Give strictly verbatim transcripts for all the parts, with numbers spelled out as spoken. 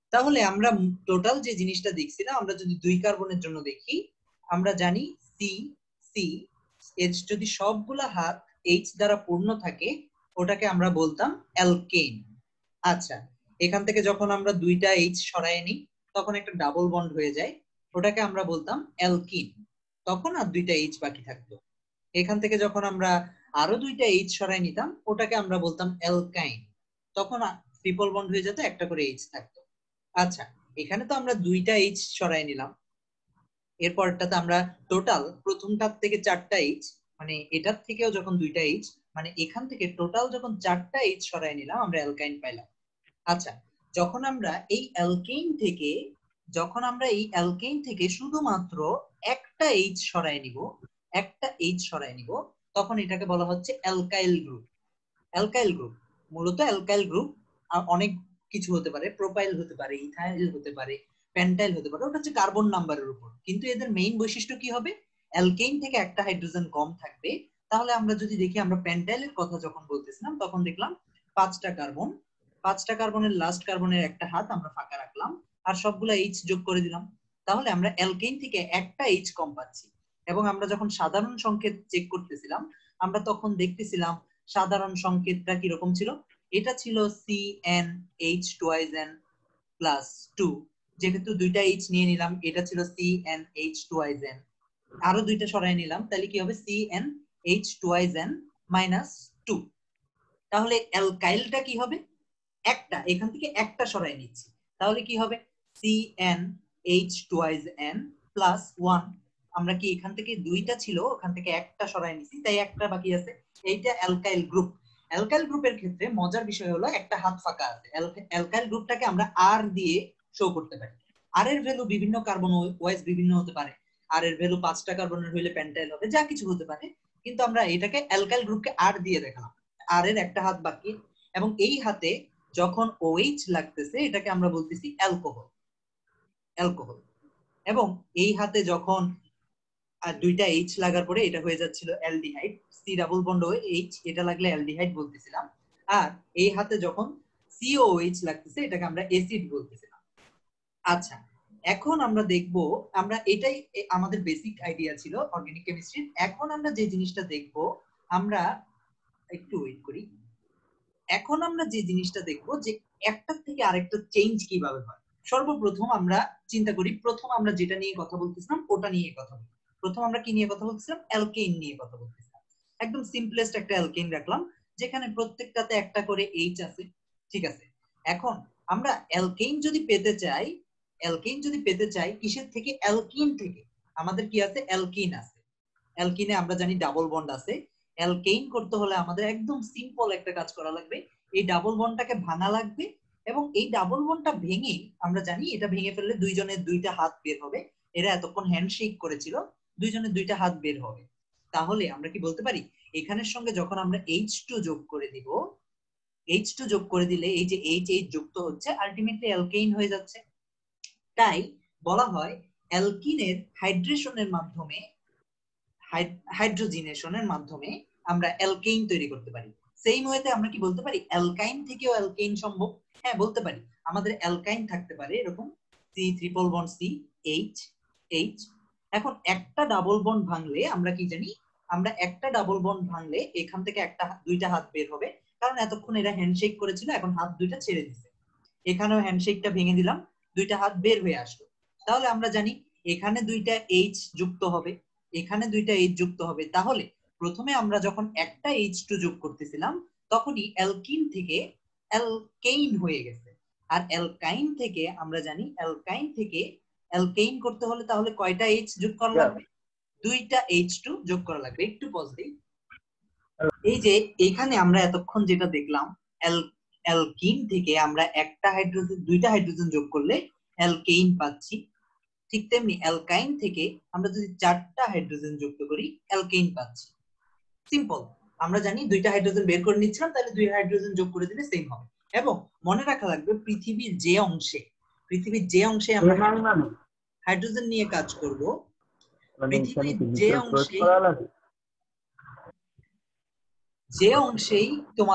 তাহলে আমরা টোটাল যে জিনিসটা দেখছি না, আমরা যদি দুই কার্বনের জন্য দেখি, আমরা জানি সি সি এইচ যদি সবগুলা হাত এইচ দ্বারা পূর্ণ থাকে ওটাকে আমরা বলতাম অ্যালকেন। আচ্ছা, এখান থেকে যখন আমরা দুইটা এইচ সরাই নিই তখন একটা ডাবল বন্ড হয়ে যায়, ওটাকে আমরা বলতাম অ্যালকিন, তখন আর দুইটা এইচ বাকি থাকতো। এখান থেকে যখন আমরা আরো দুইটা এইচ সরাই নিতাম ওটাকে আমরা বলতাম অ্যালকাইন, তখন ট্রিপল বন্ড হয়ে যেত, একটা করে এইচ থাকতো। আচ্ছা, এখানে তো আমরা দুইটা এইচ সরাই নিলাম, এরপরটাতে আমরা টোটাল প্রথমটার থেকে চারটা এইচ, মানে এটার থেকেও যখন দুইটা এইচ, মানে এখান থেকে টোটাল যখন চারটা এইচ সরাই নিলাম আমরা অ্যালকাইন পাইলাম। আচ্ছা, যখন আমরা এই অ্যালকেইন থেকে যখন আমরা এই অ্যালকেইন থেকে শুধুমাত্র একটা এইচ সরাই নিব, একটা এইচ সরাই নিব, তখন এটাকে বলা হচ্ছে অ্যালকাইল গ্রুপ। অ্যালকাইল গ্রুপ মূলত অ্যালকাইল গ্রুপ অনেক কিছু হতে পারে, প্রোপাইল হতে পারে, ইথাইল হতে পারে, পেন্টাইল হতে পারে, ওটা হচ্ছে কার্বন নাম্বারের উপর, কিন্তু এদের মেইন বৈশিষ্ট্য কি হবে? অ্যালকেইন থেকে একটা হাইড্রোজেন কম থাকবে। তাহলে আমরা যদি দেখি, আমরা পেন্টাইলের কথা যখন বলতেছিলাম তখন দেখলাম পাঁচটা কার্বন, পাঁচটা কার্বনের লাস্ট কার্বনের একটা হাত আমরা ফাঁকা রাখলাম আর সবগুলা এইচ যোগ করে দিলাম, তাহলে আমরা অ্যালকেইন থেকে একটা এইচ কম পাচ্ছি। এবং আমরা যখন সাধারণ সংকেত চেক করতেছিলাম আমরা তখন দেখতেছিলাম সাধারণ সংকেতটা কিরকম ছিল, এটা ছিল C N H twice N plus two, যেহেতু দুইটা এইচ নিয়ে নিলাম এটা ছিল C N H twice N, আরো দুইটা সরাই নিলাম তাহলে কি হবে C N H twice N minus two. তাহলে অ্যালকাইলটা কি হবে? একটা, এখান থেকে একটা সরাই নিচ্ছি, তাহলে কি হবে C N H twice N plus one. আমরা কি এখান থেকে দুইটা ছিল ওখান থেকে একটা সরাই নিছি তাই একটা বাকি আছে, এইটা অ্যালকাইল গ্রুপ। অ্যালকাইল গ্রুপের ক্ষেত্রে মজার বিষয় হলো একটা হাত ফাঁকা আছে, অ্যালকাইল গ্রুপটাকে আমরা আর দিয়ে শো করতে পারি। আর এর ভ্যালু বিভিন্ন কার্বন ওয়াইজ বিভিন্ন হতে পারে, আর এর ভ্যালু পাঁচটা কার্বনের হইলে পেন্টাইল হবে, যা কিছু হতে পারে, কিন্তু আমরা এটাকে অ্যালকাইল গ্রুপকে আর দিয়ে দেখালাম, আর এর একটা হাত বাকি, এবং এই হাতে যখন ওএইচ লাগতেছে এটাকে আমরা বলতেছি অ্যালকোহল, অ্যালকোহল। এবং এই হাতে যখন আর দুইটা এইচ লাগার পরে এটা হয়ে যাচ্ছিল aldehyde, C double bond O H, এটা লাগলে অ্যালডিহাইড বলতেছিলাম। আর এই হাতে যখন সিওএইচ লাগতেছে এটাকে আমরা অ্যাসিড বলতেছিলাম। আচ্ছা, এখন আমরা দেখব, আমরা এটাই আমাদের বেসিক আইডিয়া ছিল অর্গানিক কেমিস্ট্রির। এখন আমরা যে জিনিসটা দেখব, আমরা একটু ওয়েট করি, এখন আমরা যে জিনিসটা দেখবো যে একটা থেকে আরেকটা চেঞ্জ কিভাবে হয়। সর্বপ্রথম আমরা চিন্তা করি, প্রথম আমরা যেটা নিয়ে কথা বলতেছিলাম ওটা নিয়ে কথা বলি। প্রথম আমরা কি নিয়ে কথা বলতেছিলাম? অ্যালকেইন নিয়ে কথা বলতেছিলাম। একদম সিম্পলেস্ট একটা অ্যালকেইন রাখলাম যেখানে প্রত্যেকটাতে একটা করে এইচ আছে, ঠিক আছে। এখন আমরা অ্যালকেইন যদি পেতে চাই, অ্যালকেইন যদি পেতে চাই কিসের থেকে? অ্যালকিন থেকে। আমাদের কি আছে? অ্যালকিন আছে। অ্যালকিনে আমরা জানি ডাবল বন্ড আছে, অ্যালকেইন করতে হলে আমাদের একদম সিম্পল একটা কাজ করা লাগবে, এই ডাবল বন্ডটাকে ভাঙা লাগবে, এবং এই ডাবল বন্ডটা ভেঙে, আমরা জানি এটা ভেঙে ফেললে দুইজনের দুইটা হাত বের হবে, এরা এতক্ষণ হ্যান্ডশেক করেছিল, দুইজনের দুইটা হাত বের হবে। তাহলে আমরা কি বলতে পারি এখানের সঙ্গে যখন আমরা এইচ টু যোগ করে দিব, এইচ টু যোগ করে দিলে এই যে এইচ এইচ যুক্ত হচ্ছে আলটিমেটলি অ্যালকেইন হয়ে যাচ্ছে। তাই বলা হয় অ্যালকিনের হাইড্রেশনের মাধ্যমে, হাইড্রোজিনেশনের মাধ্যমে আমরা অ্যালকেইন তৈরি করতে পারি। সেম ওয়েতে আমরা কি বলতে পারি অ্যালকাইন থেকেও অ্যালকেইন সম্ভব? হ্যাঁ, বলতে পারি। আমাদের অ্যালকাইন থাকতে পারে এরকম C triple bond C H H. এখন একটা ডাবল বন্ড ভাঙলে আমরা কি জানি, আমরা একটা ডাবল বন্ড ভাঙলে এখান থেকে একটা দুইটা হাত বের হবে, কারণ এতক্ষণ এরা হ্যান্ডশেক করেছিল, এখন হাত দুইটা ছেড়ে দিছে, এখানেও হ্যান্ডশেকটা ভেঙে দিলাম, দুইটা হাত বের হয়ে আসলো। তাহলে আমরা জানি এখানে দুইটা এইচ যুক্ত হবে, এখানে দুইটা এইচ যুক্ত হবে। তাহলে প্রথমে আমরা যখন একটা এইচ টু যোগ করতেছিলাম তখনই অ্যালকিন থেকে অ্যালকেইন হয়ে গেছে, আর অ্যালকাইন থেকে আমরা জানি অ্যালকাইন থেকে অ্যালকেইন করতে হলে তাহলে কয়টা এইচ যোগ করা লাগবে? দুইটা এইচ টু যোগ করা লাগবে। একটু পজ দেই। এই যে এখানে আমরা এতক্ষণ যেটা দেখলাম, অ্যালকিন থেকে আমরা একটা হাইড্রোজেন দুইটা হাইড্রোজেন যোগ করলে অ্যালকেইন পাচ্ছি, ঠিক তেমনি অ্যালকাইন থেকে আমরা যদি চারটা হাইড্রোজেন যুক্ত করি অ্যালকেইন পাচ্ছি। সিম্পল, আমরা জানি দুইটা হাইড্রোজেন বের করে নিচ্ছিলাম, তাহলে দুই হাইড্রোজেন যোগ করে দিলে সেম হবে। এবং মনে রাখা লাগবে পৃথিবীর যে অংশে পৃথিবীর যে অংশে আমরা হাইড্রোজেন নিয়ে কাজ করব, পৃথিবীর যে অংশে যে অংশেই তোমার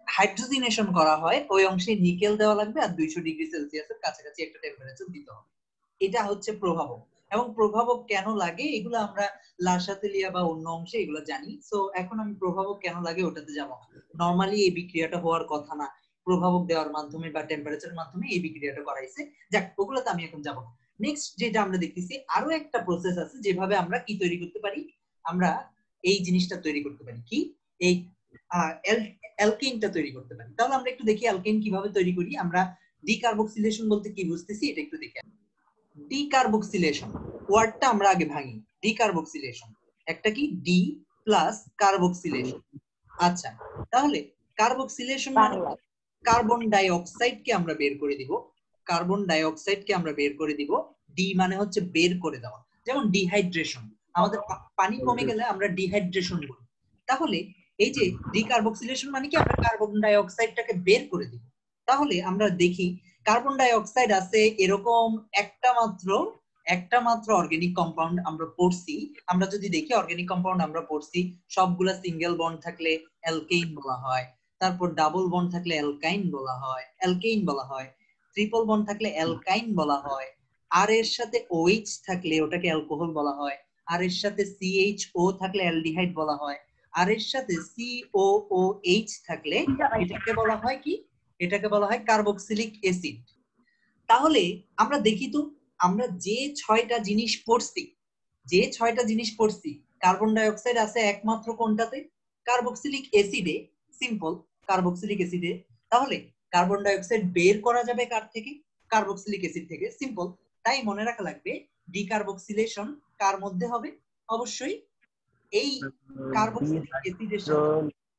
হাইড্রোজিনেশন করা হয় ওই অংশে নিকেল দেওয়া লাগবে আর দুইশো ডিগ্রি সেলসিয়াসের কাছাকাছি একটা টেম্পারেচার দিতে হবে। এটা হচ্ছে প্রভাবক। এবং প্রভাবক কেন লাগে এগুলো আমরা লাসাতেলিয়া বা অন্য অংশে এগুলো জানি। সো এখন আমি প্রভাবক কেন লাগে ওটাতে যাব না। নরমালি এই বিক্রিয়াটা হওয়ার কথা না, প্রভাবক দেওয়ার মাধ্যমে বা টেম্পারেচারের মাধ্যমে এই বিক্রিয়াটা করাইছে। যাক, ওগুলোতে আমি এখন যাব না। নেক্সট যেটা আমরা দেখতেছি, আরো একটা প্রসেস আছে যেভাবে আমরা কি তৈরি করতে পারি, আমরা এই জিনিসটা তৈরি করতে পারি, কি এই অ্যালকেনটা তৈরি করতে পারি। তাহলে আমরা একটু দেখি অ্যালকেন কিভাবে তৈরি করি। আমরা ডিকার্বক্সিলেশন বলতে কি বুঝতেছি এটা একটু দেখি। ডিকার্বক্সিলেশন ওয়ার্ডটা আমরা আগে ভাঙি। ডিকার্বক্সিলেশন একটা কি, ডি প্লাস কার্বক্সিলেশন। আচ্ছা, তাহলে কার্বক্সিলেশন মানে কার্বন ডাই অক্সাইডকে আমরা বের করে দিব, কার্বন ডাই অক্সাইডকে আমরা বের করে দিব। ডি মানে হচ্ছে বের করে দেওয়া, যেমন ডিহাইড্রেশন, আমাদের পানি কমে গেলে আমরা ডিহাইড্রেশন বলি। তাহলে এই যে ডিকার্বক্সিলেশন মানে কি, আমরা কার্বন ডাই অক্সাইডটাকে বের করে দিব। তাহলে আমরা দেখি কার্বন ডাই অক্সাইড আছে এরকম একটা মাত্র একটা মাত্র অর্গানিক কম্পাউন্ড আমরা পড়ছি। আমরা যদি দেখি অর্গানিক কম্পাউন্ড আমরা পড়ছি সবগুলা সিঙ্গেল বন্ড থাকলে অ্যালকেইন বলা হয়, তারপর ডাবল বন্ড থাকলে অ্যালকাইন বলা হয় অ্যালকেইন বলা হয়, ট্রিপল বন্ড থাকলে অ্যালকাইন বলা হয়, আর এর সাথে ওএইচ থাকলে ওটাকে অ্যালকোহল বলা হয়, আর এর সাথে সিএইচও থাকলে অ্যালডিহাইড বলা হয়, আর এর সাথে সিওওএইচ থাকলে এটাকে বলা হয় কি, এটাকে বলা হয় কার্বক্সিলিক অ্যাসিড। তাহলে আমরা দেখি তো, আমরা যে ছয়টা জিনিস পড়ছি যে ছয়টা জিনিস পড়ছি কার্বন ডাই অক্সাইড আছে একমাত্র কোনটাতে, কার্বক্সিলিক অ্যাসিডে, সিম্পল কার্বক্সিলিক অ্যাসিডে। তাহলে কার্বন ডাই অক্সাইড বের করা যাবে কার থেকে, কার্বক্সিলিক অ্যাসিড থেকে, সিম্পল। তাই মনে রাখা লাগবে ডিকার্বক্সিলেশন কার মধ্যে হবে, অবশ্যই এই কার্বক্সিলিক অ্যাসিডের সাথে।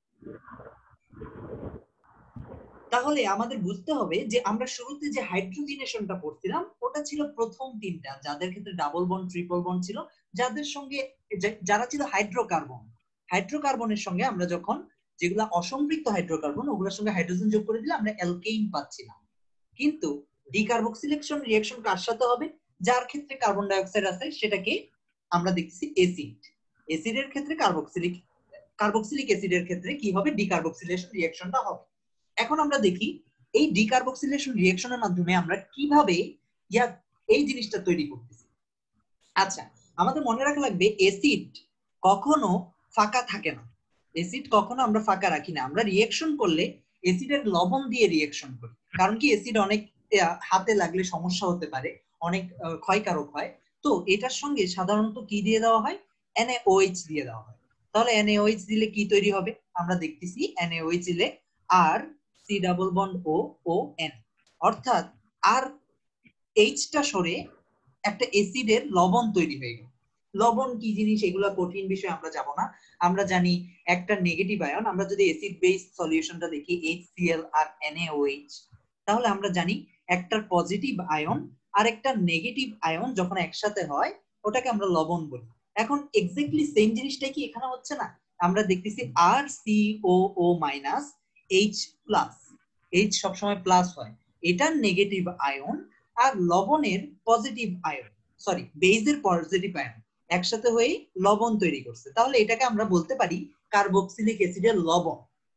তাহলে আমাদের বুঝতে হবে যে আমরা শুরুতে যে হাইড্রোজিনেশনটা পড়ছিলাম ওটা ছিল প্রথম তিনটা, যাদের ক্ষেত্রে ডাবল বন্ড ট্রিপল বন্ড ছিল, যাদের সঙ্গে যারা ছিল হাইড্রোকার্বন, হাইড্রোকার্বনের সঙ্গে আমরা যখন যেগুলা অসম্পৃক্ত হাইড্রোকার্বন ওগুলোর সঙ্গে হাইড্রোজেন যোগ করে দিলে আমরা অ্যালকেইন পাচ্ছিলাম। কিন্তু ডিকার্বক্সিলেশন রিঅ্যাকশন কার সাথে হবে, যার ক্ষেত্রে কার্বন ডাই অক্সাইড আছে সেটাকে আমরা দেখতেছি অ্যাসিড। অ্যাসিডের ক্ষেত্রে কার্বক্সিলিক কার্বক্সিলিক অ্যাসিডের ক্ষেত্রে কি হবে, ডিকার্বক্সিলেশন রিঅ্যাকশনটা হবে। এখন আমরা দেখি এই ডিকার্বক্সিলেশন রিঅ্যাকশনের মাধ্যমে আমরা কিভাবে ইয়া এই জিনিসটা তৈরি করতেছি। আচ্ছা, আমাদের মনে রাখা লাগবে অ্যাসিড কখনো ফাঁকা থাকে না, অ্যাসিড কখনো আমরা ফাঁকা রাখি না। আমরা রিঅ্যাকশন করলে অ্যাসিডের লবণ দিয়ে রিঅ্যাকশন করি, কারণ কি অ্যাসিড অনেক হাতে লাগলে সমস্যা হতে পারে, অনেক ক্ষয়কারক হয়। তো এটার সঙ্গে সাধারণত কি দিয়ে দেওয়া হয়, এনএওএইচ দিয়ে দেওয়া হয়। তাহলে এনএওএইচ দিলে কি তৈরি হবে, আমরা দেখতেছি এনএওএইচ দিলে R C double bond O O N, অর্থাৎ আর এইচটা সরে একটা অ্যাসিডের লবণ তৈরি হয়ে গেল। লবণ কি জিনিস এগুলো কঠিন বিষয় আমরা যাব না। আমরা জানি একটা নেগেটিভ আয়ন, আমরা যদি অ্যাসিড বেস সলিউশনটা দেখি এইচসিএল আর এনএওএইচ, তাহলে আমরা জানি একটা পজিটিভ আয়ন আর একটা নেগেটিভ আয়ন যখন একসাথে হয় ওটাকে আমরা লবণ বলি। এখন এক্স্যাক্টলি সেম জিনিসটাই কি এখানে হচ্ছে না, আমরা দেখতেছি R C O O minus H plus, H সবসময় প্লাস হয়, এটার নেগেটিভ আয়ন আর লবণের পজিটিভ আয়ন, সরি বেজের পজিটিভ আয়ন একসাথে হয়ে লবণ তৈরি করছে। তাহলে এটাকে আমরা বলতে পারি কার্বক্সিলিক অ্যাসিডের লবণ।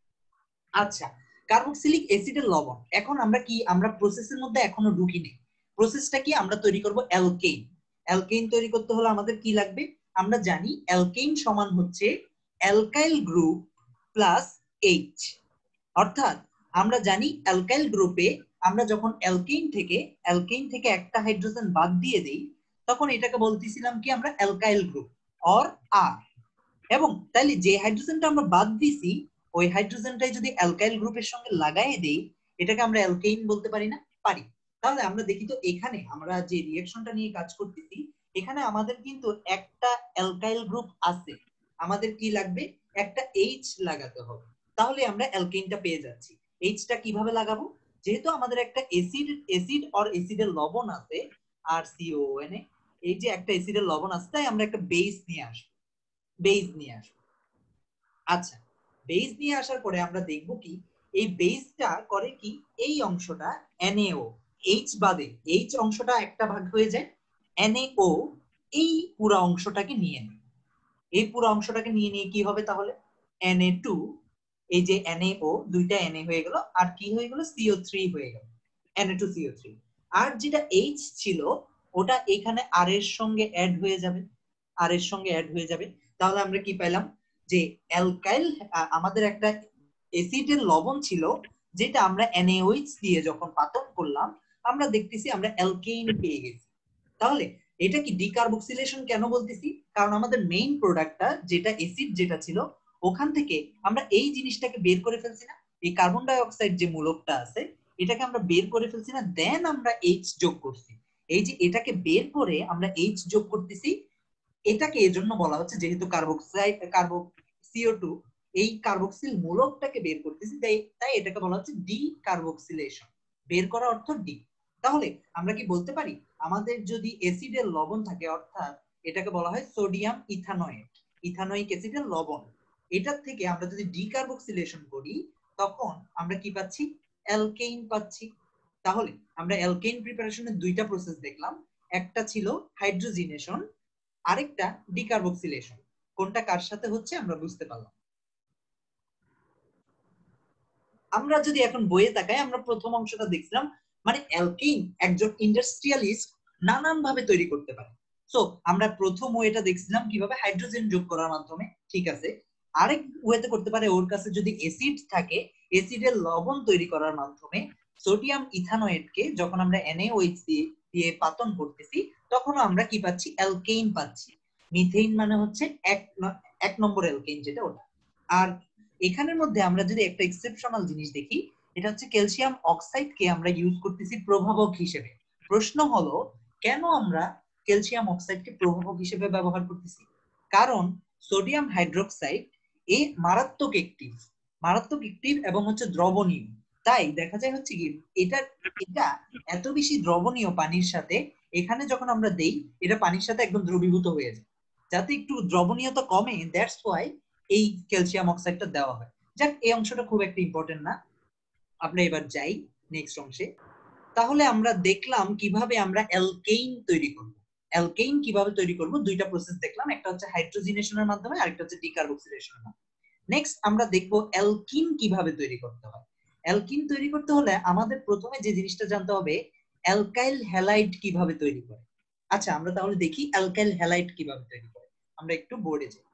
আচ্ছা, কার্বক্সিলিক অ্যাসিডের লবণ। এখন আমরা কি, আমরা প্রসেসের মধ্যে এখনো ঢুকিনি। প্রসেসটা কি, আমরা তৈরি করব অ্যালকেইন। অ্যালকেইন তৈরি করতে হলে আমাদের কি লাগবে, আমরা জানি অ্যালকেইন সমান হচ্ছে অ্যালকাইল গ্রুপ প্লাস এইচ। অর্থাৎ আমরা জানি অ্যালকাইল গ্রুপে আমরা যখন অ্যালকেইন থেকে অ্যালকেইন থেকে একটা হাইড্রোজেন বাদ দিয়ে দেই তখন এটাকে বলতেছিলাম কি আমরা অ্যালকাইল গ্রুপ অর আর। এবং তাইলে যে হাইড্রোজেনটা আমরা বাদ দিছি ওই হাইড্রোজেনটাই যদি অ্যালকাইল গ্রুপের সঙ্গে লাগাই দেই এটাকে আমরা অ্যালকেইন বলতে পারি না, পারি। তাহলে আমরা দেখি তো এখানে আমরা যে রিঅ্যাকশনটা নিয়ে কাজ করতেছি এখানে আমাদের কিন্তু একটা অ্যালকাইল গ্রুপ আছে, আমাদের কি লাগবে, একটা এইচ লাগাতে হবে। তাহলে আমরা অ্যালকেইনটা পেয়ে যাচ্ছি। এইচটা কিভাবে লাগাবো, যেহেতু আমাদের একটা অ্যাসিড অ্যাসিড অর অ্যাসিডের লবণ আছে আর সিওএন, এই যে একটা অ্যাসিডের লবণ আছে তাই আমরা একটা বেস নিয়ে আসবো, বেস নিয়ে আসবো। আচ্ছা, বেস নিয়ে আসার পরে আমরা দেখব কি এই বেসটা করে কি, এই অংশটা এনএও, এইচ বাদে এইচ অংশটা একটা ভাগ হয়ে যায়, এনএও এই পুরো অংশটাকে নিয়ে নেয়। এই পুরো অংশটাকে নিয়ে নিয়ে কি হবে তাহলে এন এ টু এই যে NaO দুইটা Na হয়ে গেল, আর কি হয়ে গেল, সি ও থ্রি হয়ে গেল, N A two C O three. আর যেটা H ছিল ওটা এখানে আর এর সঙ্গে অ্যাড হয়ে যাবে, আর এর সঙ্গে অ্যাড হয়ে যাবে। তাহলে আমরা কি পেলাম, যে অ্যালকাইল, আমাদের একটা অ্যাসিডের লবণ ছিল যেটা আমরা NaOH দিয়ে যখন পাতন করলাম আমরা দেখতেছি আমরা অ্যালকেইন পেয়ে গেছি। তাহলে এটা কি ডিকার্বক্সিলেশন কেন বলতেছি, কারণ আমাদের মেইন প্রোডাক্টটা যেটা অ্যাসিড যেটা ছিল ওখান থেকে আমরা এই জিনিসটাকে বের করে ফেলছি না, এই কার্বন ডাই অক্সাইড যে মূলকটা আছে এটাকে আমরা বের করে ফেলছি না, দেন আমরা H যোগ করছি। এই যে এটাকে বের করে আমরা H যোগ করতেছি, এটাকে এজন্য বলা হচ্ছে যেহেতু কার্বক্সাইড কার্বো সিও টু এই কার্বক্সিল মূলকটাকে বের করতেছি, তাই তাই এটাকে বলা হচ্ছে ডি কার্বক্সিলেশন, বের করা অর্থ ডি। তাহলে আমরা কি বলতে পারি আমাদের যদি অ্যাসিডের লবণ থাকে, অর্থাৎ এটাকে বলা হয় সোডিয়াম ইথানয়েট, ইথানোয়িক অ্যাসিডের লবণ, এটার থেকে আমরা যদি ডিকার্বক্সিলেশন করি তখন আমরা কি পাচ্ছি, অ্যালকেইন পাচ্ছি। তাহলে আমরা অ্যালকেইন প্রিপারেশনের দুইটা প্রসেস দেখলাম, একটা ছিল হাইড্রোজিনেশন, আরেকটা ডিকার্বক্সিলেশন। কোনটা কার সাথে হচ্ছে আমরা বুঝতে পারলাম। আমরা যদি এখন বইয়ে তাকাই আমরা প্রথম অংশটা দেখছিলাম, মানে অ্যালকেইন একজন ইন্ডাস্ট্রিয়ালিস্ট নানান ভাবে তৈরি করতে পারে। সো আমরা প্রথম ওয়েটা দেখছিলাম কিভাবে হাইড্রোজেন যোগ করার মাধ্যমে, ঠিক আছে। আরেক ওয়েতে করতে পারে ওর কাছে যদি অ্যাসিড থাকে অ্যাসিডের লবণ তৈরি করার মাধ্যমে সোডিয়াম ইথানোয়েটকে যখন আমরা NaOH দিয়ে দিয়ে পাতন করতেছি তখন আমরা কি পাচ্ছি, অ্যালকেইন পাচ্ছি। মিথেইন মানে হচ্ছে এক এক নম্বর অ্যালকেইন যেটা ওটা। আর এখানের মধ্যে আমরা যদি একটা এক্সেপশনাল জিনিস দেখি, এটা হচ্ছে ক্যালসিয়াম অক্সাইডকে আমরা ইউজ করতেছি প্রভাবক হিসেবে। প্রশ্ন হলো কেন আমরা ক্যালসিয়াম অক্সাইডকে প্রভাবক হিসেবে ব্যবহার করতেছি, কারণ সোডিয়াম হাইড্রোক্সাইড এ মারাত্মক অ্যাক্টিভ, মারাত্মক অ্যাক্টিভ এবং হচ্ছে দ্রবণীয়। তাই দেখা যায় হচ্ছে কি এটা এটা এত বেশি দ্রবণীয় পানির সাথে, এখানে যখন আমরা দেই এটা পানির সাথে একদম দ্রবীভূত হয়ে যায়, যাতে একটু দ্রবণীয়তা কমে, দ্যাটস ওয়াই এই ক্যালসিয়াম অক্সাইডটা দেওয়া হয়। যাক এই অংশটা খুব একটা ইম্পর্টেন্ট না, আমরা এবার যাই নেক্সট অংশে। তাহলে আমরা দেখলাম কিভাবে আমরা অ্যালকেইন তৈরি করব। অ্যালকেইন কিভাবে তৈরি করব দুইটা প্রসেস দেখলাম, একটা হচ্ছে হাইড্রোজিনেশনের মাধ্যমে আরেকটা হচ্ছে ডিকার্বক্সিলেশনের মাধ্যমে। নেক্সট আমরা দেখব অ্যালকিন কিভাবে তৈরি করতে হয়। অ্যালকিন তৈরি করতে হলে আমাদের প্রথমে যে জিনিসটা জানতে হবে অ্যালকাইল হ্যালাইড কিভাবে তৈরি করে। আচ্ছা আমরা তাহলে দেখি অ্যালকাইল হ্যালাইড কিভাবে তৈরি করে, আমরা একটু বোর্ডে যাই।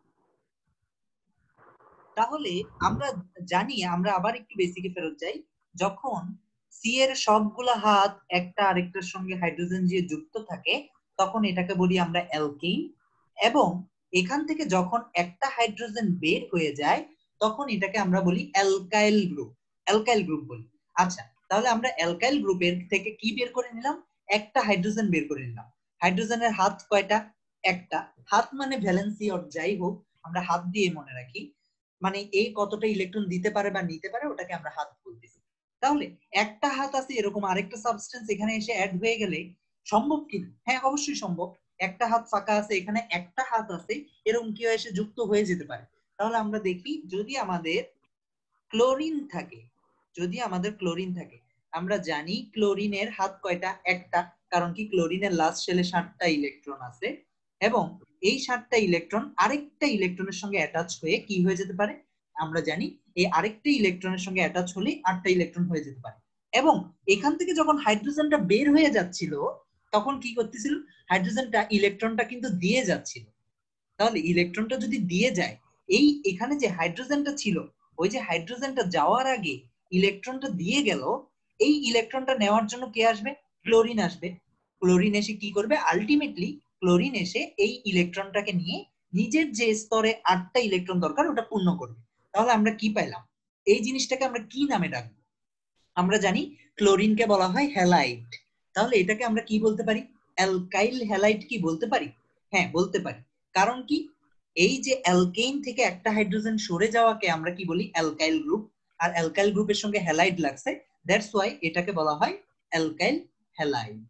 তাহলে আমরা জানি, আমরা আবার একটু বেসিকে ফেরত যাই, যখন সি এর সবগুলা হাত একটা আরেকটার সঙ্গে হাইড্রোজেন দিয়ে যুক্ত থাকে তখন এটাকে বলি আমরা অ্যালকেইন, এবং এখান থেকে যখন একটা হাইড্রোজেন বের হয়ে যায় তখন এটাকে আমরা বলি অ্যালকাইল গ্রুপ, অ্যালকাইল গ্রুপ বলি। আচ্ছা তাহলে আমরা অ্যালকাইল গ্রুপের থেকে কি বের করে নিলাম, একটা হাইড্রোজেন বের করে নিলাম। হাইড্রোজেনের হাত কয়টা, একটা। হাত মানে ভ্যালেন্সি অর যাই হোক আমরা হাত দিয়ে মনে রাখি, মানে এ কতটা ইলেকট্রন দিতে পারে বা নিতে পারে ওটাকে আমরা হাত বলতেছি। তাহলে একটা হাত আছে এরকম আরেকটা সাবস্টেন্স এখানে এসে অ্যাড হয়ে গেলে সম্ভব কি, হ্যাঁ অবশ্যই সম্ভব। একটা হাত ফাঁকা আছে এখানে একটা হাত আছে এরকম কেউ এসে যুক্ত হয়ে যেতে পারে। তাহলে আমরা দেখি যদি আমাদের ক্লোরিন থাকে, যদি আমাদের ক্লোরিন থাকে আমরা জানি ক্লোরিনের হাত কয়টা, একটা, কারণ কি ক্লোরিনের লাস্ট শেলে সাতটা ইলেকট্রন আছে এবং এই সাতটা ইলেকট্রন আরেকটা ইলেকট্রনের সঙ্গে অ্যাটাচ হয়ে কি হয়ে যেতে পারে, আমরা জানি এই আরেকটা ইলেকট্রনের সঙ্গে অ্যাটাচ হলে আটটা ইলেকট্রন হয়ে যেতে পারে। এবং এখান থেকে যখন হাইড্রোজেনটা বের হয়ে যাচ্ছিল তখন কি করতেছিল, হাইড্রোজেনটা ইলেকট্রনটা কিন্তু দিয়ে যাচ্ছিল। তাহলে ইলেকট্রনটা যদি দিয়ে যায়, এই এখানে যে হাইড্রোজেনটা ছিল ওই যে হাইড্রোজেনটা যাওয়ার আগে ইলেকট্রনটা দিয়ে গেল, এই ইলেকট্রনটা নেওয়ার জন্য কে আসবে, ক্লোরিন আসবে। ক্লোরিন এসে কি করবে, আলটিমেটলি ক্লোরিন এসে এই ইলেকট্রনটাকে নিয়ে নিজের যে স্তরে আটটা ইলেকট্রন দরকার ওটা পূর্ণ করবে। তাহলে আমরা কি পাইলাম, এই জিনিসটাকে আমরা কি নামে ডাকবো, আমরা জানি ক্লোরিনকে বলা হয় হ্যালাইড। তাহলে এটাকে আমরা কি বলতে পারি, অ্যালকাইল হ্যালাইড কি বলতে পারি, হ্যাঁ বলতে পারি। কারণ কি এই যে অ্যালকেইন থেকে একটা হাইড্রোজেন সরে যাওয়াকে আমরা কি বলি, অ্যালকাইল গ্রুপ, আর অ্যালকাইল গ্রুপের সঙ্গে হ্যালাইড লাগছে, দ্যাটস ওয়াই এটাকে বলা হয় অ্যালকাইল হ্যালাইড।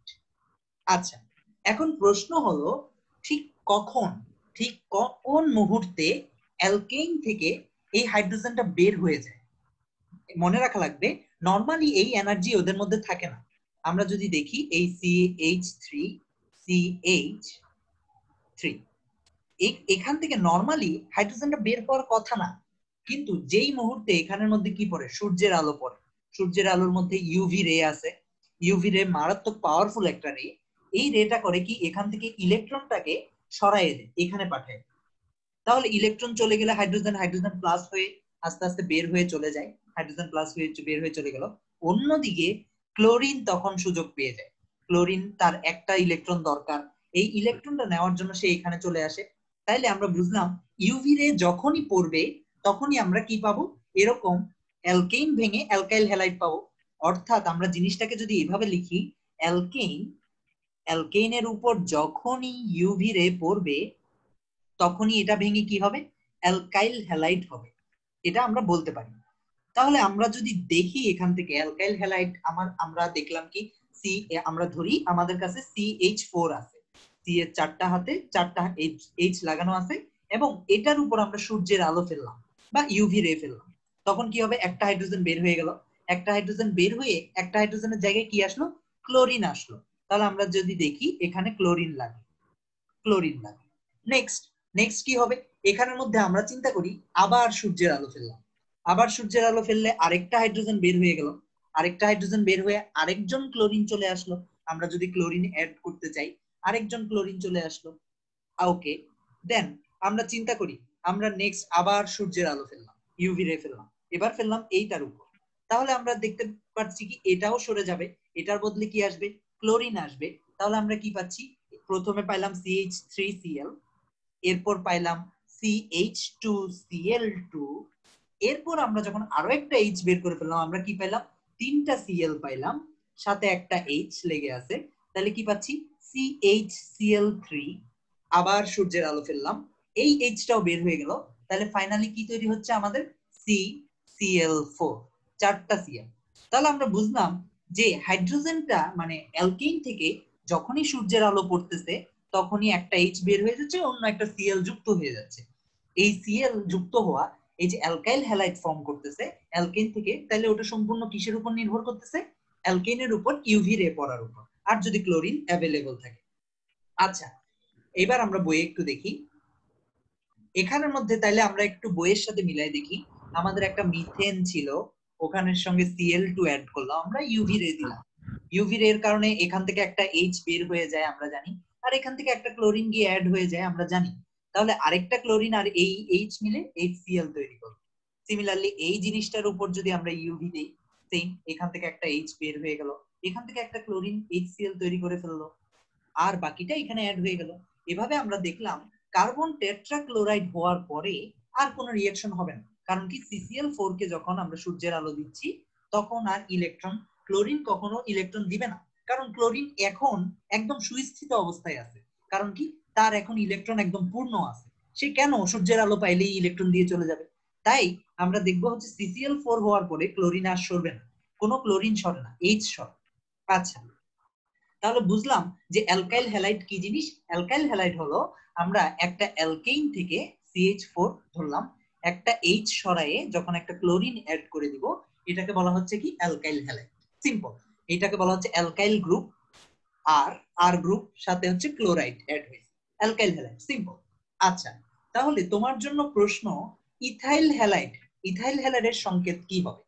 আচ্ছা এখন প্রশ্ন হলো ঠিক কখন, ঠিক কোন মুহূর্তে অ্যালকেইন থেকে এই হাইড্রোজেনটা বের হয়ে যায়। মনে রাখা লাগবে নরমালি এই এনার্জি ওদের মধ্যে থাকে না। আমরা যদি দেখি এই C H three C H three এখান থেকে নরমালি হাইড্রোজেনটা বের হওয়ার কথা না, কিন্তু যেই মুহূর্তে এখানের মধ্যে কি পড়ে, সূর্যের আলো পড়ে, সূর্যের আলোর মধ্যে ইউভি রে আছে, ইউভি রে মারাত্মক পাওয়ারফুল একটা রে, এই রেটা করে কি এখান থেকে ইলেকট্রনটাকে সরাইয়ে দেয়, এখানে পাঠায়। তাহলে ইলেকট্রন চলে গেলে হাইড্রোজেন হাইড্রোজেন প্লাস হয়ে আস্তে আস্তে বের হয়ে চলে যায়, হাইড্রোজেন প্লাস হয়ে বের হয়ে চলে গেল। অন্যদিকে ক্লোরিন তখন সুযোগ পেয়ে যায়, ক্লোরিন তার একটা ইলেকট্রন দরকার, এই ইলেকট্রনটা নেওয়ার জন্য সে এখানে চলে আসে। তাইলে আমরা বুঝলাম ইউভি রে যখনই পড়বে তখনই আমরা কি পাবো, এরকম অ্যালকেইন ভেঙে অ্যালকাইল হ্যালাইড পাবো। অর্থাৎ আমরা জিনিসটাকে যদি এভাবে লিখি, অ্যালকেইন অ্যালকেইনের উপর যখনই ইউভি রে পড়বে তখনই এটা ভেঙে কি হবে, অ্যালকাইল হ্যালাইড হবে, এটা আমরা বলতে পারি। তাহলে আমরা যদি দেখি এখান থেকে অ্যালকাইল হ্যালাইড, আমার আমরা দেখলাম কি সি, আমরা ধরি আমাদের কাছে সি এইচ ফোর আছে, সি এর চারটা হাতে চারটা এইচ এইচ লাগানো আছে, এবং এটার উপর আমরা সূর্যের আলো ফেললাম বা ইউভি রে ফেললাম, তখন কি হবে, একটা হাইড্রোজেন বের হয়ে গেল, একটা হাইড্রোজেন বের হয়ে একটা হাইড্রোজেনের জায়গায় কি আসলো, ক্লোরিন আসলো। তাহলে আমরা যদি দেখি এখানে ক্লোরিন লাগে, ক্লোরিন লাগে। নেক্সট নেক্সট কি হবে, এখানের মধ্যে আমরা চিন্তা করি আবার সূর্যের আলো ফেললাম, আবার সূর্যের আলো ফেললে আরেকটা হাইড্রোজেন বের হয়ে গেল, আরেকটা হাইড্রোজেন বের হয়ে আরেকজন ক্লোরিন চলে আসলো, আমরা যদি ক্লোরিন অ্যাড করতে চাই আরেকজন ক্লোরিন চলে আসলো। ওকে, দেন আমরা চিন্তা করি আমরা নেক্সট আবার সূর্যের আলো ফেললাম, ইউভি রে ফেললাম, এবার ফেললাম এইটার উপর, তাহলে আমরা দেখতে পাচ্ছি কি এটাও সরে যাবে, এটার বদলে কি আসবে, ক্লোরিন আসবে। তাহলে আমরা কি পাচ্ছি, প্রথমে পাইলাম C H three C L, এরপর পাইলাম C H two C L two, এরপর আমরা যখন আরো একটা এইচ বের করে ফেললাম আমরা কি পাইলাম, তিনটা সিএল পাইলাম, সাথে একটা এইচ লেগে আছে, তাহলে কি পাচ্ছি C H C L three, আবার সূর্যের আলো ফেললাম, এই এইচটাও বের হয়ে গেল, তাহলে ফাইনালি কি তৈরি হচ্ছে আমাদের, সি সি এল ফোর, চারটা সিএল। তাহলে আমরা বুঝলাম যে হাইড্রোজেনটা মানে অ্যালকেইন থেকে যখনই সূর্যের আলো পড়তেছে তখনই একটা এইচ বের হয়ে যাচ্ছে, অন্য একটা সিএল যুক্ত হয়ে যাচ্ছে। এই সিএল যুক্ত হওয়া, এই যে অ্যালকাইল হ্যালাইড ফর্ম করতেছে অ্যালকেন থেকে, তাহলে ওটা সম্পূর্ণ কিসের উপর নির্ভর করতেছে, অ্যালকেনের উপর ইউভি রে পড়ার উপর, আর যদি ক্লোরিন অ্যাভেলেবল থাকে। আচ্ছা, এবার আমরা বইয়ে একটু দেখি, এখানের মধ্যে তাইলে আমরা একটু বইয়ের সাথে মিলাই দেখি, আমাদের একটা মিথেন ছিল, ওখানের সঙ্গে সিএল টু অ্যাড করলাম, আমরা ইউভি রে দিলাম, ইউভি রে এর কারণে এখান থেকে একটা এইচ বের হয়ে যায় আমরা জানি, আর এখান থেকে একটা ক্লোরিন গিয়ে অ্যাড হয়ে যায় আমরা জানি, তাহলে আরেকটা ক্লোরিন আর এই এইচ মিলে এইচসিএল তৈরি করবে। সিমিলারলি এই জিনিসটার উপর যদি আমরা ইউভি দেই, সেম, এখান থেকে একটা এইচ বের হয়ে গেল, এখান থেকে একটা ক্লোরিন এইচসিএল তৈরি করে ফেললো, আর বাকিটা এখানে অ্যাড হয়ে গেল। এভাবে আমরা দেখলাম কার্বন টেট্রাক্লোরাইড হওয়ার পরে আর কোনো রিঅ্যাকশন হবে না, কারণ কি সিসিএল ফোর কে যখন আমরা সূর্যের আলো দিচ্ছি তখন আর ইলেকট্রন, ক্লোরিন কখনো ইলেকট্রন দিবে না, কারণ ক্লোরিন এখন একদম সুস্থিত অবস্থায় আছে, কারণ কি তার এখন ইলেকট্রন একদম পূর্ণ আছে, সে কেন সূর্যের আলো পাইলেই ইলেকট্রন দিয়ে চলে যাবে। তাই আমরা দেখবো হচ্ছে সিসিএল ফোর হওয়ার পরে ক্লোরিন আর সরবে না, কোনো ক্লোরিন সরে না, এইচ সরে। আচ্ছা, তাহলে বুঝলাম যে অ্যালকাইল হ্যালাইড কি জিনিস। অ্যালকাইল হ্যালাইড হলো আমরা একটা অ্যালকেইন থেকে সি এইচ ফোর ধরলাম, একটা এইচ সরায়ে যখন একটা ক্লোরিন অ্যাড করে দিব এটাকে বলা হচ্ছে কি অ্যালকাইল হ্যালাইড। সিম্পল, এটাকে বলা হচ্ছে অ্যালকাইল গ্রুপ, আর আর গ্রুপ সাথে হচ্ছে ক্লোরাইড অ্যাড হয়েছে, অ্যালকাইল হ্যালাইড, সিম্পল। আচ্ছা, তাহলে তোমার জন্য প্রশ্ন, ইথাইল হ্যালাইড, ইথাইল হ্যালাইডের সংকেত কি হবে।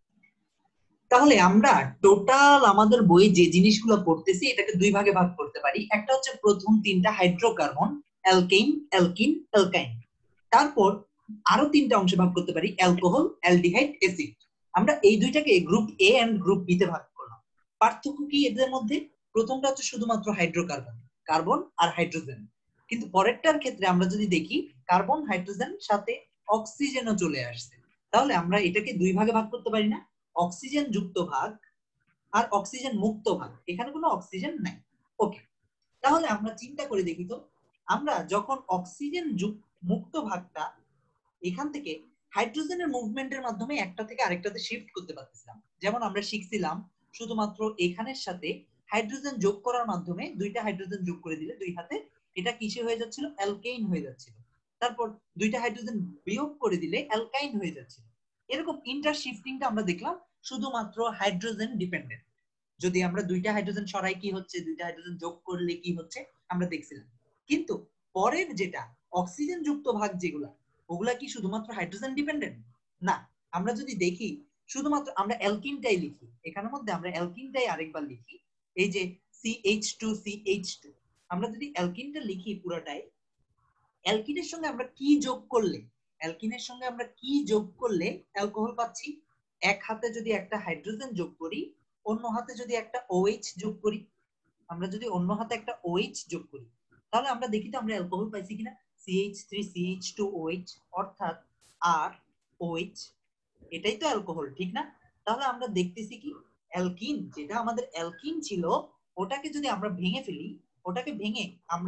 তাহলে আমরা টোটাল আমাদের বই যে জিনিসগুলো পড়তেছি এটাকে দুই ভাগে ভাগ করতে পারি, একটা হচ্ছে প্রথম তিনটা হাইড্রোকার্বন, অ্যালকেইন অ্যালকিন অ্যালকাইন, তারপর আরো তিনটা অংশে ভাগ করতে পারি, অ্যালকোহল অ্যালডিহাইড অ্যাসিড। আমরা এই দুইটাকে group A and group B তে ভাগ করলাম। পার্থক্য কি এদের মধ্যে, প্রথমটা হচ্ছে শুধুমাত্র হাইড্রোকার্বন, কার্বন আর হাইড্রোজেন, কিন্তু পরেরটার ক্ষেত্রে আমরা যদি দেখি কার্বন হাইড্রোজেন সাথে অক্সিজেনও চলে আসছে, তাহলে আমরা এটাকে দুই ভাগে ভাগ করতে পারি না, অক্সিজেন যুক্ত ভাগ আর অক্সিজেন মুক্ত ভাগ, এখানে কোনো অক্সিজেন নাই। ওকে, তাহলে আমরা চিন্তা করে দেখি তো, আমরা যখন অক্সিজেন মুক্ত ভাগটা এখান থেকে হাইড্রোজেনের মুভমেন্টের মাধ্যমে একটা থেকে আরেকটাতে শিফট করতে পারতেছিলাম, যেমন আমরা শিখছিলাম শুধুমাত্র এখানের সাথে হাইড্রোজেন যোগ করার মাধ্যমে দুইটা হাইড্রোজেন যোগ করে দিলে দুই হাতে এটা কিসে হয়ে যাচ্ছিল, অ্যালকেইন হয়ে যাচ্ছিল, তারপর দুইটা হাইড্রোজেন বিয়োগ করে দিলে অ্যালকাইন হয়ে যাচ্ছিল। এরকম ইন্টার শিফটিংটা আমরা দেখলাম শুধুমাত্র হাইড্রোজেন ডিপেন্ডেন্ট, যদি আমরা দুইটা হাইড্রোজেন সরাই কি হচ্ছে, দুইটা হাইড্রোজেন যোগ করলে কি হচ্ছে আমরা দেখছিলাম। কিন্তু পরের যেটা অক্সিজেন যুক্ত ভাগ যেগুলা, ওগুলা কি শুধুমাত্র হাইড্রোজেন ডিপেন্ডেন্ট? না, আমরা যদি দেখি শুধুমাত্র আমরা অ্যালকিনটাই লিখি, এখানের মধ্যে আমরা অ্যালকিনটাই আরেকবার লিখি, এই যে C H two C H two, আমরা যদি অ্যালকিনটা লিখি পুরোটাই, অ্যালকিনের সঙ্গে আমরা কি যোগ করলে অ্যালকিনের সঙ্গে আমরা কি যোগ করলে অ্যালকোহল পাচ্ছি? এক হাতে যদি একটা হাইড্রোজেন যোগ করি, অন্য হাতে যদি একটা ওএইচ যোগ করি, আমরা যদি অন্য হাতে একটা ওএইচ যোগ করি, তাহলে আমরা দেখি তো আমরা অ্যালকোহল পাইছি কিনা। C H three C H two O H, অর্থাৎ আর ওএইচ, এটাই তো অ্যালকোহল, ঠিক না? তাহলে আমরা দেখতেছি কি অ্যালকিন, যেটা আমাদের অ্যালকিন ছিল, ওটাকে যদি আমরা ভেঙে ফেলি, ওটাকে ভেঙে আমরা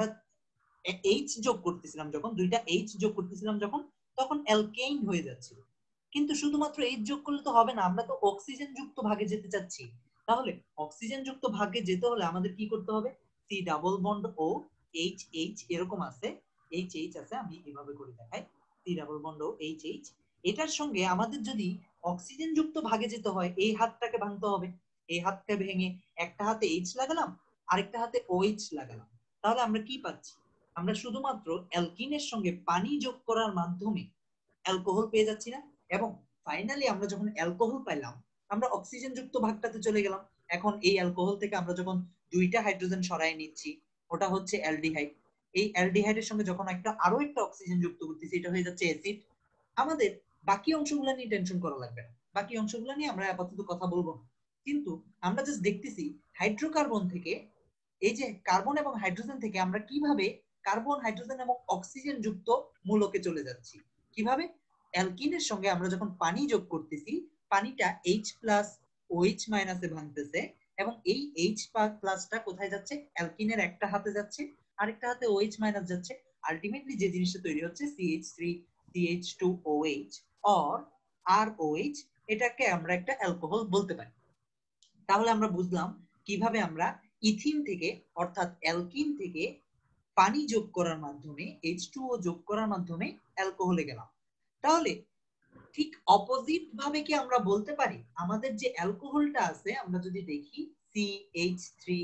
এইচ যোগ করতেছিলাম, যখন দুইটা এইচ যোগ করতেছিলাম যখন, তখন অ্যালকেইন হয়ে যাচ্ছিল। কিন্তু শুধুমাত্র এইচ যোগ করলে তো হবে না, আমরা তো অক্সিজেন যুক্ত ভাগে যেতে চাচ্ছি। তাহলে অক্সিজেন যুক্ত ভাগে যেতে হলে আমাদের কি করতে হবে? C double bond O H H এরকম আছে, এইচ এইচ আছে, আমি এভাবে করে দেখাই, C double bond O H H, এটার সঙ্গে আমাদের যদি অক্সিজেন যুক্ত ভাগে যেতে হয়, এই হাতটাকে ভাঙতে হবে। এই হাতটা ভেঙে একটা হাতে এইচ লাগালাম, আরেকটা হাতে ওএইচ লাগালাম, তাহলে আমরা কি পাচ্ছি? আমরা শুধুমাত্র অ্যালকিনের সঙ্গে পানি যোগ করার মাধ্যমে অ্যালকোহল পেয়ে যাচ্ছি না। এবং ফাইনালি আমরা যখন অ্যালকোহল পাইলাম, আমরা অক্সিজেন যুক্ত ভাগটাতে চলে গেলাম। এখন এই অ্যালকোহল থেকে আমরা যখন দুইটা হাইড্রোজেন সরাই নিচ্ছি, ওটা হচ্ছে অ্যালডিহাইড। এই অ্যালডিহাইডের সঙ্গে যখন একটা আরো একটা অক্সিজেন যুক্ত করতেছি, এটা হয়ে যাচ্ছে অ্যাসিড। আমাদের বাকি অংশগুলো নিয়ে টেনশন করা লাগবে না, বাকি অংশগুলো নিয়ে আমরা আপাতত কথা বলবো না। কিন্তু আমরা জাস্ট দেখতেছি হাইড্রোকার্বন থেকে, এই যে কার্বন এবং হাইড্রোজেন থেকে আমরা কিভাবে কার্বন, হাইড্রোজেন এবং অক্সিজেন যুক্ত মূলকে চলে যাচ্ছি। কিভাবে? অ্যালকিনের সঙ্গে আমরা যখন পানি যোগ করতেছি, পানিটা H প্লাস OH মাইনাসে ভাঙতেছে, এবং এই H প্লাসটা কোথায় যাচ্ছে? অ্যালকিনের একটা হাতে যাচ্ছে, আরেকটা হাতে OH মাইনাস যাচ্ছে। আলটিমেটলি যে জিনিসটা তৈরি হচ্ছে C H three C H two O H or R O H, এটাকে আমরা একটা অ্যালকোহল বলতে পারি। তাহলে আমরা বুঝলাম কিভাবে আমরা ইথিন থেকে, অর্থাৎ অ্যালকিন থেকে পানি যোগ করার মাধ্যমে, এইচ টু ও যোগ করার মাধ্যমে অ্যালকোহলে গেলাম। তাহলে ঠিক অপোজিট ভাবে কি আমরা বলতে পারি, আমাদের যে অ্যালকোহলটা আছে, আমরা যদি দেখি C H three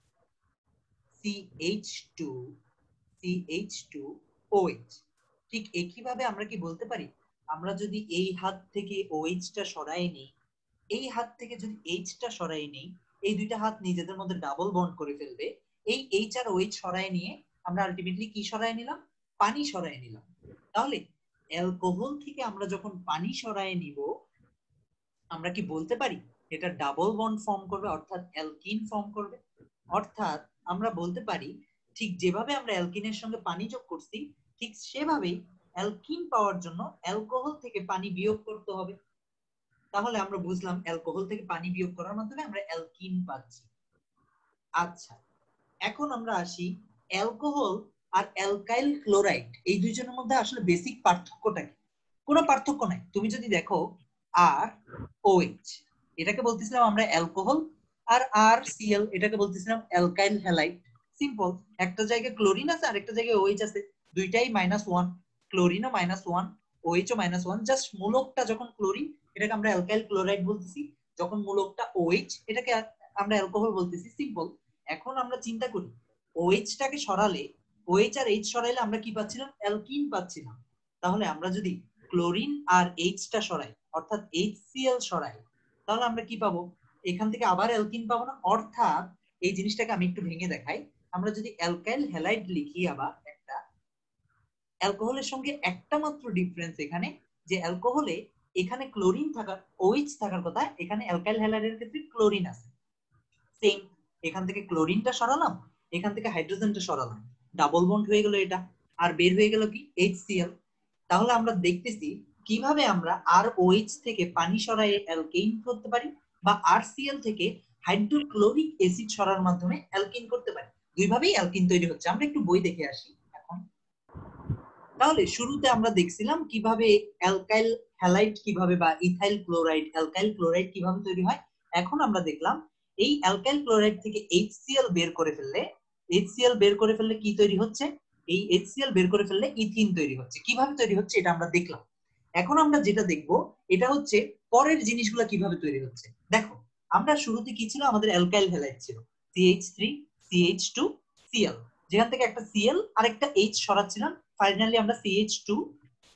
C H two C H two O H, ঠিক একইভাবে আমরা কি বলতে পারি, আমরা যদি এই হাত থেকে OH টা সরাই নিই, এই হাত থেকে যদি H টা সরাই নিই, এই দুইটা হাত নিজেদের মধ্যে ডাবল বন্ড করে ফেলবে। এই H আর OH সরাই নিয়ে আমরা আলটিমেটলি কি সরাই নিলাম? পানি সরাই নিলাম। তাহলে অ্যালকোহল থেকে আমরা যখন পানি সরাই নিব, আমরা কি বলতে পারি এটা ডাবল বন্ড ফর্ম করবে, অর্থাৎ অ্যালকিন ফর্ম করবে। অর্থাৎ আমরা বলতে পারি ঠিক যেভাবে আমরা অ্যালকিনের সঙ্গে পানি যোগ করছি, ঠিক সেভাবেই অ্যালকিন পাওয়ার জন্য অ্যালকোহল থেকে পানি বিয়োগ করতে হবে। তাহলে আমরা বুঝলাম অ্যালকোহল থেকে পানি বিয়োগ করার মাধ্যমে আমরা অ্যালকিন পাচ্ছি। আচ্ছা, এখন আমরা আসি অ্যালকোহল আর অ্যালকাইল ক্লোরাইড, এই দুইজনের মধ্যে আসলে বেসিক পার্থক্যটা কি? কোনো পার্থক্য নাই। তুমি যদি দেখো আর ওএইচ, এটাকে বলতেছিলাম আমরা অ্যালকোহল, আর আর সিএল এটাকে বলতেছিলাম অ্যালকাইল হ্যালাইড। সিম্পল, একটা জায়গায় ক্লোরিন আছে, আরেকটা জায়গায় ওএইচ আছে, দুইটাই মাইনাস ওয়ান, ক্লোরিনও মাইনাস ওয়ান, ওএইচও মাইনাস ওয়ান। জাস্ট মূলকটা যখন ক্লোরিন, এটাকে আমরা অ্যালকাইল ক্লোরাইড বলতেছি, যখন মূলকটা ওএইচ, এটাকে আমরা অ্যালকোহল বলতেছি। সিম্পল। এখন আমরা চিন্তা করি, OH টাকে সরালে, OH আর H সরাইলে আমরা কি পাচ্ছিলাম? অ্যালকিন পাচ্ছিলাম। তাহলে আমরা যদি ক্লোরিন আর H টা সরাই, অর্থাৎ HCl সরাই, তাহলে আমরা কি পাবো? এখান থেকে আবার অ্যালকিন পাবো না? অর্থাৎ এই জিনিসটাকে আমি একটু ভেঙে দেখাই, আমরা যদি অ্যালকাইল হ্যালাইড লিখি, আবার একটা অ্যালকোহলের সঙ্গে একটা মাত্র ডিফারেন্স এখানে, যে অ্যালকোহলে এখানে ক্লোরিন থাকার, OH থাকার কথা, এখানে অ্যালকাইল হ্যালাইডের ক্ষেত্রে ক্লোরিন আছে। সেম, এখান থেকে ক্লোরিনটা সরালাম, এখান থেকে হাইড্রোজেনটা সরালাম, ডাবল বন্ড হয়ে গেল এটা, আর বের হয়ে গেল কি? এইচসিএল। তাহলে আমরা দেখতেছি কিভাবে আমরা আর ওএইচ থেকে পানি সরায়ে অ্যালকেইন করতে পারি, বা আরসিএল থেকে হাইড্রোক্লোরিক অ্যাসিড সরার মাধ্যমে অ্যালকিন করতে পারি। দুইভাবেই অ্যালকিন তৈরি হচ্ছে। আমরা একটু বই দেখে আসি এখন। তাহলে শুরুতে আমরা দেখছিলাম কিভাবে অ্যালকাইল হ্যালাইড কিভাবে, বা ইথাইল ক্লোরাইড, অ্যালকাইল ক্লোরাইড কিভাবে তৈরি হয়। এখন আমরা দেখলাম এই অ্যালকাইল ক্লোরাইড থেকে এইচসিএল বের করে ফেললে, এইচসিএল বের করে ফেললে কি তৈরি হচ্ছে? এই এইচসিএল বের করে ফেললে ইথিন তৈরি হচ্ছে। কিভাবে তৈরি হচ্ছে এটা আমরা দেখলাম। এখন আমরা যেটা দেখব, এটা হচ্ছে পরের জিনিসগুলো কিভাবে তৈরি হচ্ছে। দেখো, আমরা শুরুতে কি ছিল? আমাদের অ্যালকাইল হ্যালাইড ছিল C H three C H two C L, যেখান থেকে একটা সিএল আর একটা এইচ সরাচ্ছিলাম, ফাইনালি আমরা C H two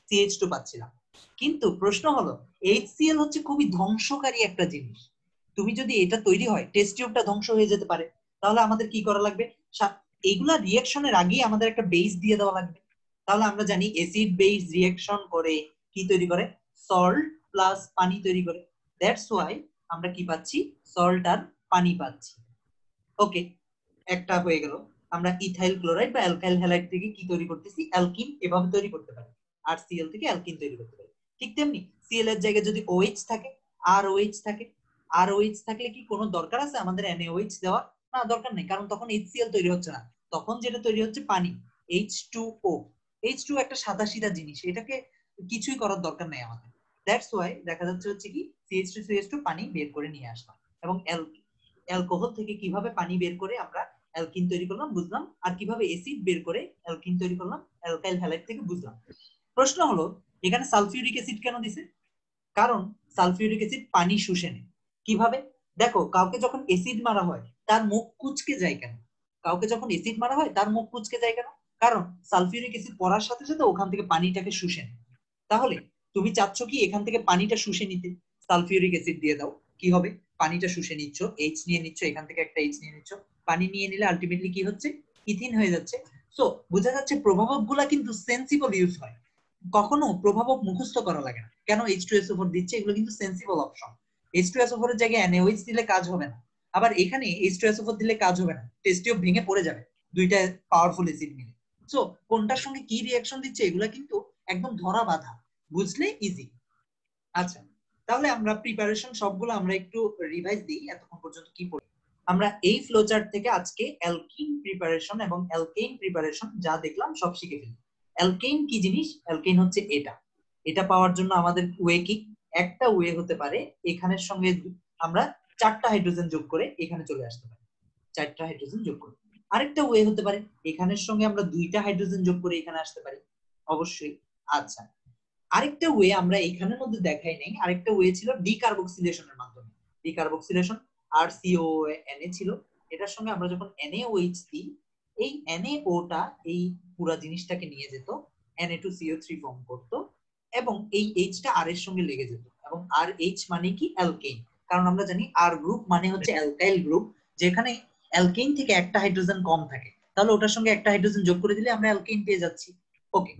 C H two পাচ্ছিলাম। কিন্তু প্রশ্ন হলো এইচ সি এল হচ্ছে খুবই ধ্বংসকারী একটা জিনিস। তুমি যদি এটা তৈরি হয় টেস্ট টিউবটা ধ্বংস হয়ে যেতে পারে, তাহলে আমাদের কি করা লাগবে? এইগুলা রিঅ্যাকশনের আগেই আমাদের একটা বেস দিয়ে দেওয়া লাগবে। তাহলে আমরা জানি অ্যাসিড বেস রিঅ্যাকশন করে কি তৈরি করে? সল্ট প্লাস পানি তৈরি করে। দ্যাটস ওয়াই আমরা কি পাচ্ছি? সল্ট আর পানি পাচ্ছি। ওকে, একটা হয়ে গেল। আমরা ইথাইল ক্লোরাইড বা অ্যালকাইল হ্যালাইড থেকে কি তৈরি করতেছি? অ্যালকিন এভাবে তৈরি করতে পারি, আর সিএল থেকে অ্যালকিন তৈরি করতে পারি। ঠিক তেমনি সিএল এর জায়গায় যদি ওএইচ থাকে, আর ওএইচ থাকে, আর ওএইচ থাকলে কি কোনো দরকার আছে আমাদের এনএওএইচ দেওয়া? না, দরকার নেই, কারণ তখন এইচসিএল তৈরি হচ্ছে না, তখন যেটা তৈরি হচ্ছে পানি, H two O. H two একটা সাদা সিধা জিনিস, এটাকে কিছুই করার দরকার নেই আমাদের। দ্যাটস ওয়াই দেখা যাচ্ছে হচ্ছে কি C H two C H two পানি বের করে নিয়ে আসলাম, এবং অ্যালকোহল থেকে কিভাবে পানি বের করে আমরা অ্যালকিন তৈরি করলাম বুঝলাম, আর কিভাবে অ্যাসিড বের করে অ্যালকিন তৈরি করলাম অ্যালকাইল হ্যালাইড থেকে বুঝলাম। প্রশ্ন হলো এখানে সালফিউরিক অ্যাসিড কেন দিছে? কারণ সালফিউরিক অ্যাসিড পানি শুষে নেয়। কিভাবে? দেখো, কাউকে যখন অ্যাসিড মারা হয় তার মুখ কুঁচকে যায় কেন? কাউকে যখন অ্যাসিড মারা হয় তার মুখ কুঁচকে যায় কেন? কারণ সালফিউরিক অ্যাসিড পড়ার সাথে সাথে ওখান থেকে পানিটাকে শুষে নেয়। তাহলে তুমি চাচ্ছ কি এখান থেকে পানিটা শুষে নিতে? সালফিউরিক অ্যাসিড দিয়ে দাও, কি হবে? পানিটা শুষে নিচ্ছ, এইচ নিয়ে নিচ্ছ, এখান থেকে একটা এইচ নিয়ে নিচ্ছ, পানি নিয়ে নিলে আলটিমেটলি কি হচ্ছে? ইথিন হয়ে যাচ্ছে। সো বোঝা যাচ্ছে প্রভাবক গুলা কিন্তু সেন্সিবল ইউজ হয়, কখনো প্রভাবক মুখস্থ করা লাগে না। কেন H two S O four দিচ্ছে? এগুলো কিন্তু sensible option. H two S O four এর জায়গায় এনএওএইচ দিলে কাজ হবে না, আবার এখানে H two S O four দিলে কাজ হবে না, টেস্ট টিউব ভেঙে পড়ে যাবে দুইটা পাওয়ারফুল অ্যাসিড মিলে। সো কোনটার সঙ্গে কি রিঅ্যাকশন দিচ্ছে এগুলা কিন্তু একদম ধরা বাঁধা, বুঝলে ইজি। আচ্ছা, তাহলে আমরা প্রিপারেশন সবগুলো আমরা একটু রিভাইজ দিই এতক্ষণ পর্যন্ত কি পড়ি। আমরা এই ফ্লোচার্ট থেকে আজকে অ্যালকিন প্রিপারেশন এবং অ্যালকেন প্রিপারেশন যা দেখলাম সব শিখে ফেলি। অ্যালকেন কি জিনিস? অ্যালকেন হচ্ছে এটা। এটা পাওয়ার জন্য আমাদের ওয়ে কি? একটা ওয়ে হতে পারে এখানের সঙ্গে আমরা চারটা হাইড্রোজেন যোগ করে এখানে চলে আসতে পারি, চারটা হাইড্রোজেন যোগ করে। আরেকটা ওয়ে হতে পারে এখানের সঙ্গে আমরা দুইটা হাইড্রোজেন যোগ করে এখানে আসতে পারি, অবশ্যই। আচ্ছা, আরেকটা ওয়ে আমরা এখানের মধ্যে দেখাই নাই, আরেকটা ওয়ে ছিল ডিকার্বক্সিলেশনের মাধ্যমে। ডিকার্বক্সিলেশন আর সিও এন এ ছিল, এটার সঙ্গে আমরা যখন এনএওএইচ দিই, এই এনএওটা এই পুরো জিনিসটাকে নিয়ে যেত, N A two C O three form করত, এবং এই এইচটা আর এর সঙ্গে লেগে যেত, এবং আর এইচ মানে কি? অ্যালকেন। কারণ আমরা জানি আর গ্রুপ মানে হচ্ছে অ্যালকাইল গ্রুপ, যেখানে অ্যালকেন থেকে একটা হাইড্রোজেন কম থাকে, তাহলে ওটার সঙ্গে একটা হাইড্রোজেন যোগ করে দিলে আমরা অ্যালকেন পেয়ে যাচ্ছি। ওকে,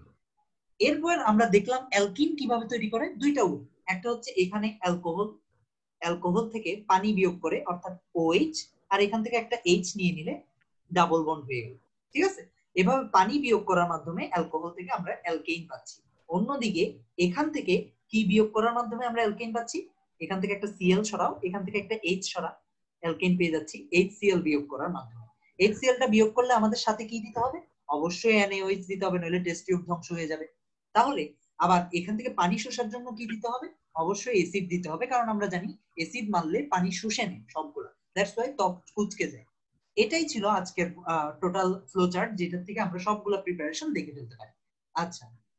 এরপর আমরা দেখলাম অ্যালকিন কিভাবে তৈরি করে। দুইটা ওয়ে, একটা হচ্ছে এখানে অ্যালকোহল, অ্যালকোহল থেকে পানি বিয়োগ করে অর্থাৎ ওএইচ, আর এখান থেকে একটা এইচ নিয়ে নিলে ডাবল বন্ড হয়ে গেল, ঠিক আছে? এভাবে পানি বিয়োগ করার মাধ্যমে অ্যালকোহল থেকে আমরা অ্যালকেইন পাচ্ছি। অন্যদিকে এখান থেকে কি বিয়োগ করার মাধ্যমে আমরা অ্যালকেইন পাচ্ছি? এখান থেকে একটা সিএল সরাও, এখান থেকে একটা এইচ সরা, অ্যালকেইন পেয়ে যাচ্ছি এইচসিএল বিয়োগ করার মাধ্যমে। এইচসিএল টা বিয়োগ করলে আমাদের সাথে কি দিতে হবে? অবশ্যই এনএওএইচ দিতে হবে, নইলে টেস্ট টিউব ধ্বংস হয়ে যাবে। তাহলে আবার এখান থেকে পানি শোষার জন্য কি দিতে হবে? অবশ্যই অ্যাসিড দিতে হবে, কারণ আমরা জানি অ্যাসিড মারলে পানি শুষে নেয় সবগুলো, দ্যাটস ওয়াই ত্বক কুঁচকে যায়। এটাই ছিল আজকের টোটাল ফ্লো চার্ট, যেটা থেকে আমরা সবগুলো প্রিপারেশন দেখে ফেলতে পারি। আচ্ছা,